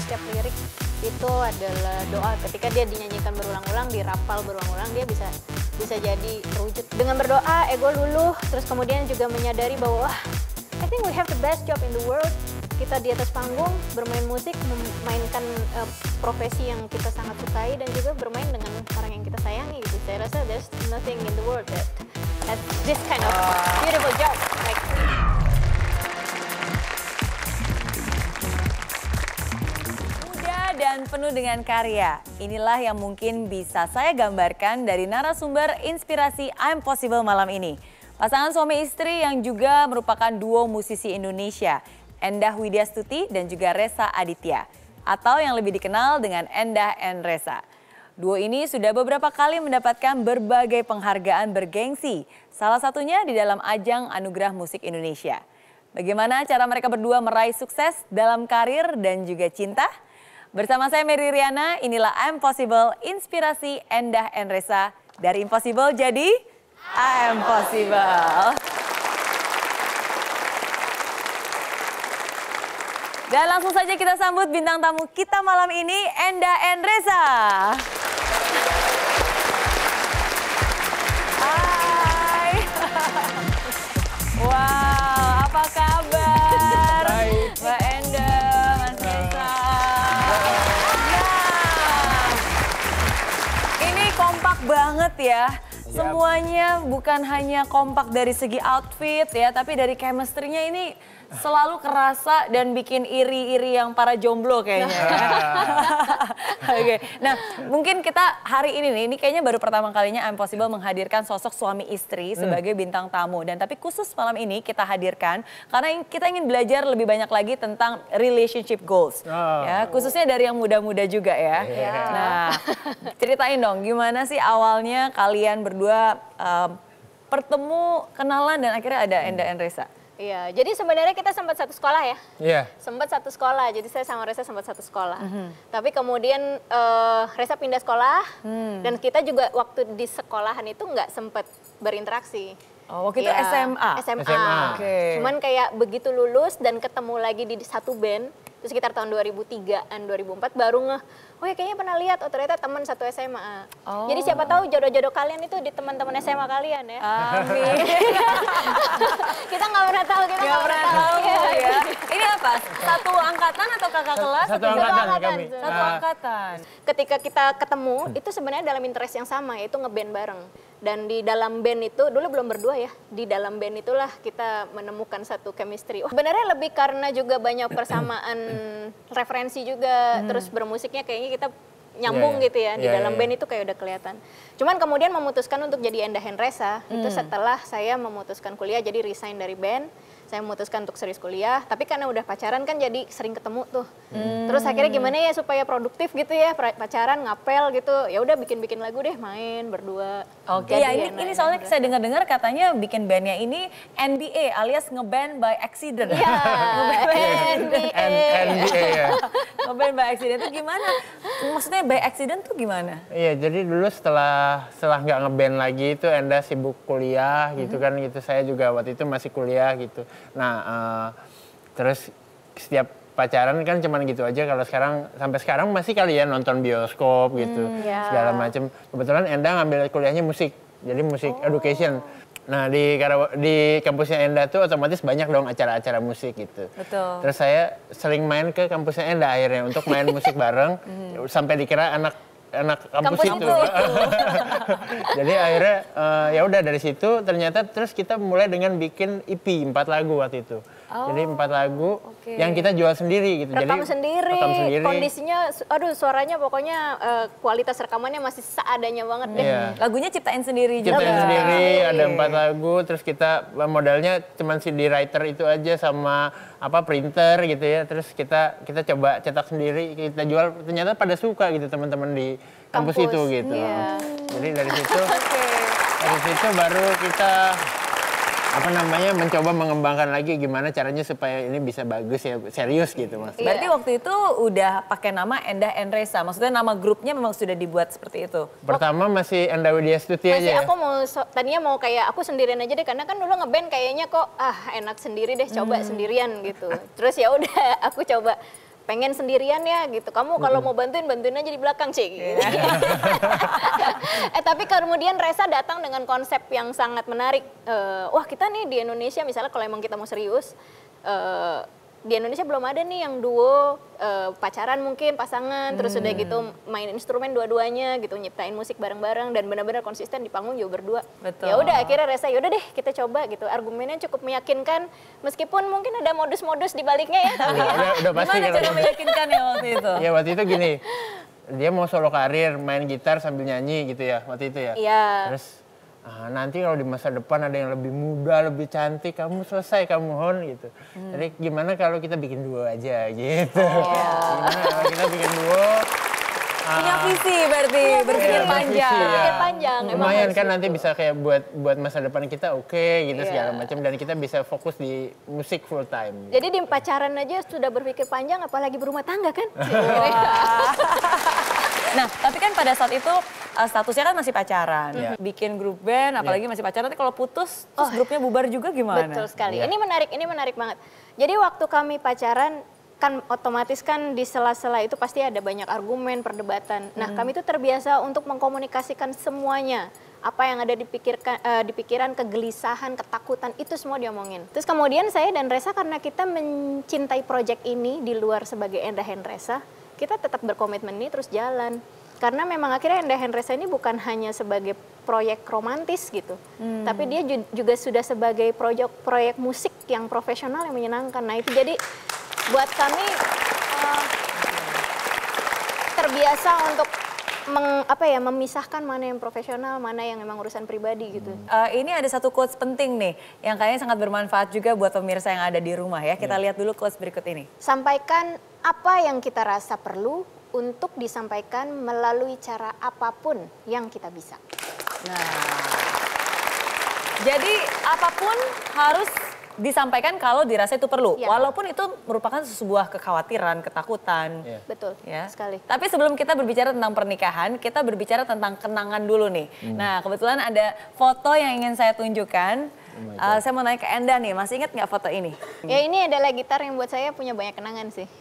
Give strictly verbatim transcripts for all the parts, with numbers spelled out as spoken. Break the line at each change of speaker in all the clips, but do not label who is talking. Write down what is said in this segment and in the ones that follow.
setiap lirik itu adalah doa. Ketika dia dinyanyikan berulang-ulang, dirapal berulang-ulang, dia bisa bisa jadi terwujud. Dengan berdoa, ego luluh, terus kemudian juga menyadari bahwa wah, I think we have the best job in the world. Kita di atas panggung, bermain musik, memainkan uh, profesi yang kita sangat sukai, dan juga bermain dengan orang yang kita sayangi gitu. Saya rasa there's nothing in the world that has this kind of beautiful job. Like,
dan penuh dengan karya. Inilah yang mungkin bisa saya gambarkan dari narasumber inspirasi I'm Possible malam ini. Pasangan suami istri yang juga merupakan duo musisi Indonesia, Endah Widyastuti dan juga Reza Aditya, atau yang lebih dikenal dengan Endah and Reza. Duo ini sudah beberapa kali mendapatkan berbagai penghargaan bergengsi, salah satunya di dalam ajang Anugerah Musik Indonesia. Bagaimana cara mereka berdua meraih sukses dalam karir dan juga cinta? Bersama saya Mary Riana, inilah I'm Possible, inspirasi Endah and Reza. Dari impossible jadi I'm Possible. Dan langsung saja kita sambut bintang tamu kita malam ini, Endah and Reza. Hai. Wow, apa kabar?
Baik.
Mbak Endah, Mas Reza. Kompak banget ya, semuanya bukan hanya kompak dari segi outfit ya, tapi dari chemistry-nya ini selalu kerasa dan bikin iri-iri yang para jomblo kayaknya. Oke, nah mungkin kita hari ini nih, ini kayaknya baru pertama kalinya I'm Possible menghadirkan sosok suami istri sebagai bintang tamu. Dan tapi khusus malam ini kita hadirkan karena kita ingin belajar lebih banyak lagi tentang relationship goals.
Oh.
Ya, khususnya dari yang muda-muda juga ya.
Yeah.
Nah, ceritain dong gimana sih awalnya kalian berdua um, bertemu, kenalan dan akhirnya ada Endah and Reza.
iya, jadi sebenarnya kita sempat satu sekolah ya.
Iya. Yeah.
Sempat satu sekolah, jadi saya sama Reza sempat satu sekolah. Mm-hmm. Tapi kemudian uh, Reza pindah sekolah, mm. dan kita juga waktu di sekolahan itu nggak sempat berinteraksi.
Oh, waktu itu
ya,
S M A?
S M A.
S M A.
Okay.
Cuman kayak begitu lulus dan ketemu lagi di satu band, itu sekitar tahun dua ribu tigaan, dua ribu empat baru ngeh, oh ya kayaknya pernah lihat, oh ternyata teman satu S M A.
Oh.
Jadi siapa tahu jodoh-jodoh kalian itu di teman-teman S M A kalian ya.
Amin.
Kita nggak pernah tahu, kita
Nggak pernah tahu ya. Ini apa? Satu angkatan atau kakak kelas?
Satu
atau
angkatan
jauh?
kami.
Satu
Nah.
angkatan.
Ketika kita ketemu, itu sebenarnya dalam interest yang sama, yaitu ngeband bareng. Dan di dalam band itu, dulu belum berdua ya, di dalam band itulah kita menemukan satu chemistry. Oh, sebenarnya lebih karena juga banyak persamaan referensi juga, hmm. terus bermusiknya kayaknya kita nyambung
yeah, yeah.
gitu ya, di
yeah,
dalam
yeah,
band
yeah.
itu kayak udah kelihatan. Cuman kemudian memutuskan untuk jadi Endah and Reza, hmm. itu setelah saya memutuskan kuliah, jadi resign dari band. Saya memutuskan untuk serius kuliah, tapi karena udah pacaran kan jadi sering ketemu tuh. Hmm. Terus akhirnya gimana ya supaya produktif gitu ya, pacaran, ngapel gitu. Ya udah bikin-bikin lagu deh, main berdua.
Oke, okay. ya ini, ini soalnya saya dengar-dengar katanya bikin bandnya ini N B A alias ngeband by accident.
Iya, N B A.
N B A ya.
Ngeband by accident itu gimana? Maksudnya by accident tuh gimana?
Iya, jadi dulu setelah setelah nggak ngeband lagi itu Endah sibuk kuliah gitu kan gitu. Saya juga waktu itu masih kuliah gitu. Nah, uh, terus setiap pacaran kan cuman gitu aja. Kalau sekarang sampai sekarang masih kalian nonton bioskop gitu,
hmm, yeah.
segala macam. Kebetulan Endah ngambil kuliahnya musik, jadi musik oh. education. Nah di di kampusnya Endah tuh otomatis banyak dong acara-acara musik gitu.
Betul.
Terus saya sering main ke kampusnya Endah akhirnya untuk main musik bareng, sampai dikira anak anak kampus,
kampus
itu.
itu.
Jadi akhirnya uh, ya udah dari situ ternyata terus kita mulai dengan bikin E P empat lagu waktu itu. Oh, jadi empat lagu okay. yang kita jual sendiri gitu.
Rekam
Jadi
sendiri.
rekam sendiri.
Kondisinya, aduh suaranya pokoknya uh, kualitas rekamannya masih seadanya banget deh.
Iya.
Lagunya ciptain sendiri juga.
Ciptain sendiri, ada empat lagu. Terus kita modalnya cuman C D writer itu aja sama apa printer gitu ya. Terus kita kita coba cetak sendiri, kita jual. Ternyata pada suka gitu teman-teman di kampus, kampus itu gitu.
Iya.
Jadi dari situ,
okay.
dari situ baru kita apa namanya mencoba mengembangkan lagi gimana caranya supaya ini bisa bagus ya, serius gitu mas.
Berarti yeah. waktu itu udah pakai nama Endah and Reza, maksudnya nama grupnya memang sudah dibuat seperti itu?
Pertama masih Endah Widyastuti aja
masih
ya?
Aku mau, so, tadinya mau kayak aku sendirian aja deh, karena kan dulu ngeband kayaknya kok ah enak sendiri deh, coba hmm. sendirian gitu. Terus ya udah aku coba pengen sendirian ya gitu. Kamu kalau mau bantuin, bantuin aja di belakang sih. Gitu. eh tapi kemudian Resa datang dengan konsep yang sangat menarik. Uh, wah kita nih di Indonesia misalnya kalau emang kita mau serius, uh, di Indonesia belum ada nih yang duo uh, pacaran mungkin pasangan, hmm. terus udah gitu main instrumen dua-duanya gitu, nyiptain musik bareng-bareng dan benar-benar konsisten di panggung juga berdua. Ya udah akhirnya Resa yaudah deh kita coba gitu. Argumennya cukup meyakinkan meskipun mungkin ada modus-modus di baliknya ya. Tapi
udah, udah pasti
gimana cara meyakinkan ya waktu itu?
Ya waktu itu gini, dia mau solo karir main gitar sambil nyanyi gitu ya waktu itu ya.
Iya.
Terus ah, nanti kalau di masa depan ada yang lebih muda, lebih cantik, kamu selesai, kamu hon gitu. Hmm. Jadi gimana kalau kita bikin duo aja gitu. Oh. Gimana kalau kita bikin duo.
Punya visi berarti,
ya,
berpikir panjang.
Visi, ya.
Berpikir panjang.
Lumayan kan nanti bisa kayak buat buat masa depan kita oke okay, gitu yeah. segala macam. Dan kita bisa fokus di musik full time.
Jadi di pacaran aja sudah berpikir panjang, apalagi berumah tangga kan.
Nah, tapi kan pada saat itu uh, statusnya kan masih pacaran, yeah. bikin grup band, apalagi yeah. masih pacaran. Nanti kalau putus, terus oh, grupnya bubar juga gimana?
Betul sekali. Yeah. Ini menarik, ini menarik banget. Jadi waktu kami pacaran, kan otomatis kan di sela-sela itu pasti ada banyak argumen, perdebatan. Nah, hmm. kami itu terbiasa untuk mengkomunikasikan semuanya. Apa yang ada di, pikirkan, uh, di pikiran, kegelisahan, ketakutan, itu semua diomongin. Terus kemudian saya dan Resa karena kita mencintai proyek ini di luar sebagai Endah and Resa, kita tetap berkomitmen ini terus jalan. Karena memang akhirnya Endah and Resa ini bukan hanya sebagai proyek romantis gitu. Hmm. Tapi dia juga sudah sebagai proyek proyek musik yang profesional yang menyenangkan. Nah itu jadi buat kami uh, terbiasa untuk meng, apa ya, memisahkan mana yang profesional, mana yang memang urusan pribadi gitu.
Uh, ini ada satu quotes penting nih, yang kayaknya sangat bermanfaat juga buat pemirsa yang ada di rumah ya. Kita yeah. lihat dulu quotes berikut ini.
Sampaikan apa yang kita rasa perlu untuk disampaikan melalui cara apapun yang kita bisa.
Nah, jadi apapun harus disampaikan kalau dirasa itu perlu, ya. Walaupun itu merupakan sebuah kekhawatiran, ketakutan.
Ya. Betul,
ya.
Sekali.
Tapi sebelum kita berbicara tentang pernikahan, kita berbicara tentang kenangan dulu nih. Hmm. Nah, kebetulan ada foto yang ingin saya tunjukkan. Oh uh, saya mau nanya ke Endah nih, masih ingat nggak foto ini?
Ya ini adalah gitar yang buat saya punya banyak kenangan sih.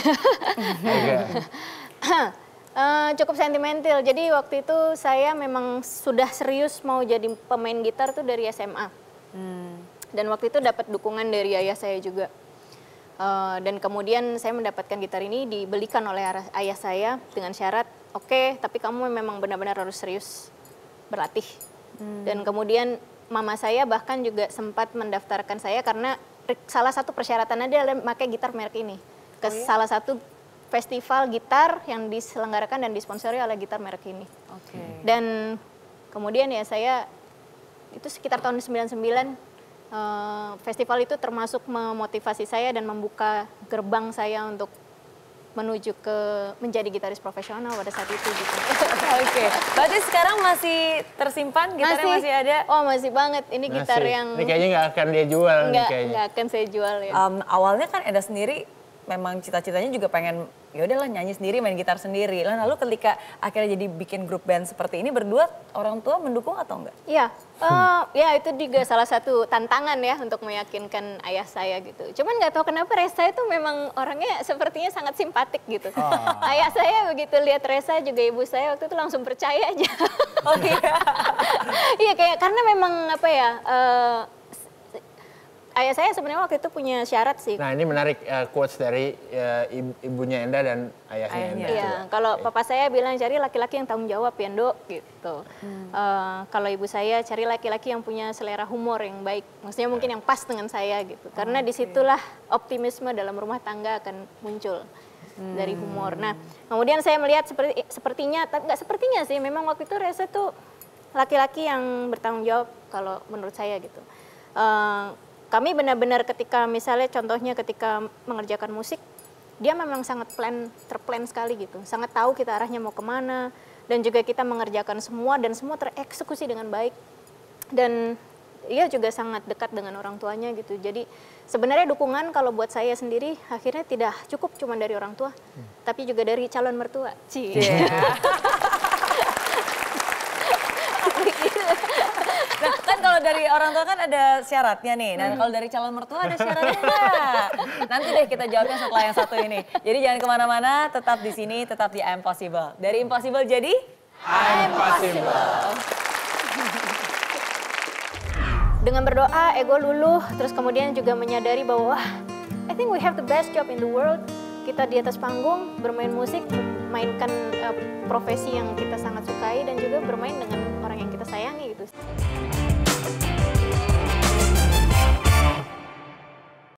uh, cukup sentimental, jadi waktu itu saya memang sudah serius mau jadi pemain gitar tuh dari S M A. Hmm. Dan waktu itu dapat dukungan dari ayah saya juga. Uh, dan kemudian saya mendapatkan gitar ini dibelikan oleh ayah saya dengan syarat, oke, okay, tapi kamu memang benar-benar harus serius berlatih. Hmm. Dan kemudian mama saya bahkan juga sempat mendaftarkan saya karena salah satu persyaratannya adalah pakai gitar merek ini. Ke oh, iya? Salah satu festival gitar yang diselenggarakan dan disponsori oleh gitar merek ini. Okay. Dan kemudian ya saya, itu sekitar tahun sembilan puluh sembilan, Uh, festival itu termasuk memotivasi saya dan membuka gerbang saya untuk menuju ke menjadi gitaris profesional pada saat itu gitu.
Oke, okay. Berarti sekarang masih tersimpan gitarnya, masih, masih ada?
Oh masih banget, ini
masih.
Gitar yang
ini kayaknya nggak akan dia jual.
Nggak, nggak akan saya jual ya.
Um, awalnya kan Endah sendiri memang cita-citanya juga pengen ya udahlah nyanyi sendiri, main gitar sendiri. Lalu ketika akhirnya jadi bikin grup band seperti ini, berdua orang tua mendukung atau enggak?
Iya, uh, ya itu juga salah satu tantangan ya untuk meyakinkan ayah saya gitu. Cuman nggak tahu kenapa Resa itu memang orangnya sepertinya sangat simpatik gitu. Oh. Ayah saya begitu lihat Resa juga ibu saya waktu itu langsung percaya aja.
Oh iya.
Iya kayak karena memang apa ya. Uh, Ayah saya sebenarnya waktu itu punya syarat sih.
Nah ini menarik uh, quotes dari uh, ibunya Endah dan ayahnya Endah.
Iya, kalau okay. Papa saya bilang cari laki-laki yang tanggung jawab ya Ndok gitu. Hmm. Uh, kalau ibu saya cari laki-laki yang punya selera humor yang baik. Maksudnya mungkin yang pas dengan saya gitu. Karena okay. disitulah optimisme dalam rumah tangga akan muncul hmm. dari humor. Nah kemudian saya melihat seperti sepertinya, tapi nggak sepertinya sih. Memang waktu itu Resa tuh laki-laki yang bertanggung jawab kalau menurut saya gitu. Uh, Kami benar-benar ketika misalnya contohnya ketika mengerjakan musik, dia memang sangat plan, terplan sekali gitu. Sangat tahu kita arahnya mau kemana, dan juga kita mengerjakan semua dan semua tereksekusi dengan baik. Dan ia juga sangat dekat dengan orang tuanya gitu. Jadi sebenarnya dukungan kalau buat saya sendiri akhirnya tidak cukup cuma dari orang tua, hmm. tapi juga dari calon mertua. Cie. Yeah.
Nah kan kalau dari orang tua kan ada syaratnya nih. Nah kalau dari calon mertua ada syaratnya nggak? Nanti deh kita jawabnya setelah yang satu ini. Jadi jangan kemana-mana, tetap di sini, tetap di I'm Possible. Dari Impossible jadi
I'm Possible.
Dengan berdoa, ego luluh, terus kemudian juga menyadari bahwa wah, I think we have the best job in the world. Kita di atas panggung, bermain musik, memainkan uh, profesi yang kita sangat sukai dan juga bermain dengan orang yang kita sayangi gitu.